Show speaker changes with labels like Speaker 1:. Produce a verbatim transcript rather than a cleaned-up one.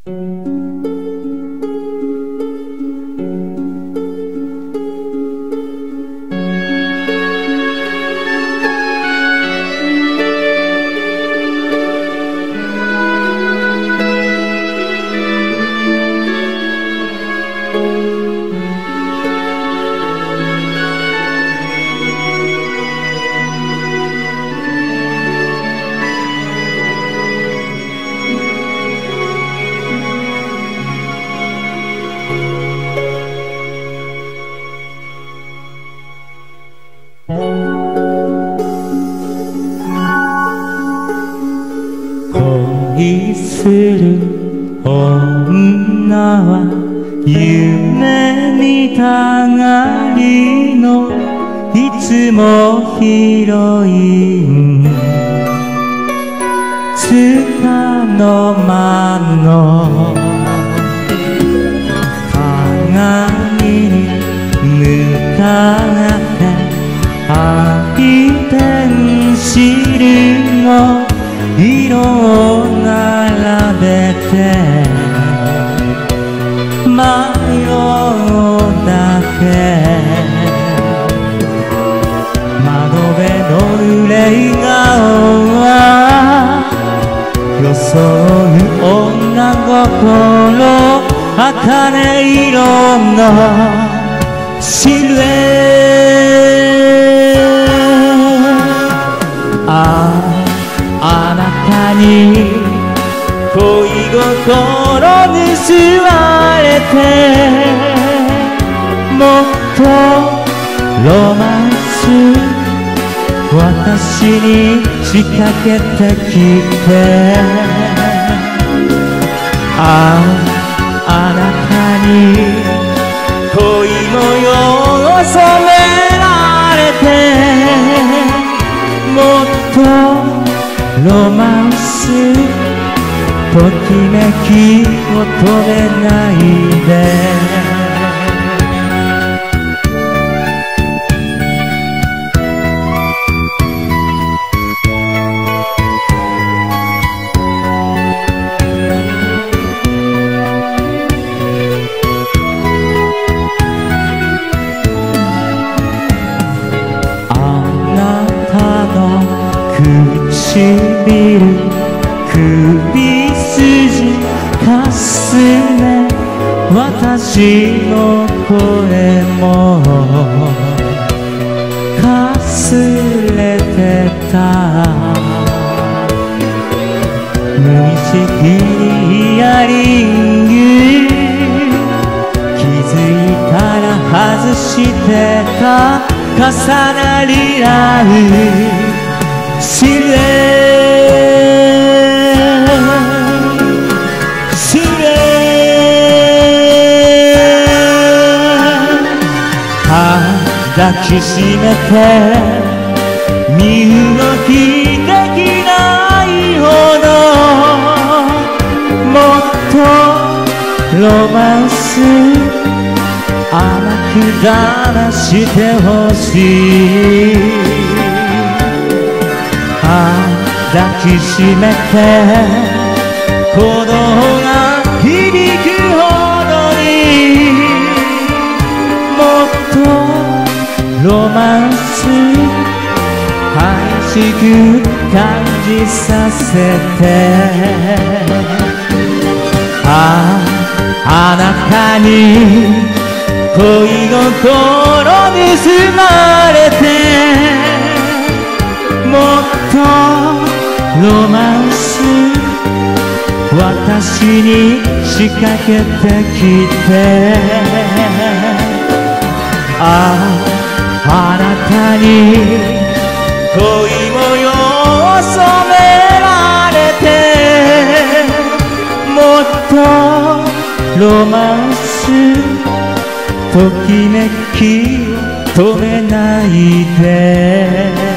Speaker 1: 恋する女は夢見たがりのいつもヒロインつかの間の鏡に向かって愛ペンシルの色を並べて迷うだけ窓辺の濡れ顔は装う女心茜色のシルエットあああなたに恋心盗まれてもっとロマンス私に仕掛けてきてあああなたに恋模様を染められてもっとロマンスときめきを止めないであなたの唇首筋かすめ私の声もかすれてた無意識にイヤリング気づいたら外してた重なり合うシルエットシルエット抱きしめて身動きできないほどもっとロマンス甘く騙してほしい抱きしめて鼓動が響くほどにもっとロマンス激しく感じさせてあああなたに恋心盗まれてもっとロマンス私に仕掛けてきてあああなたに恋模様を染められてもっとロマンスときめきを止めないで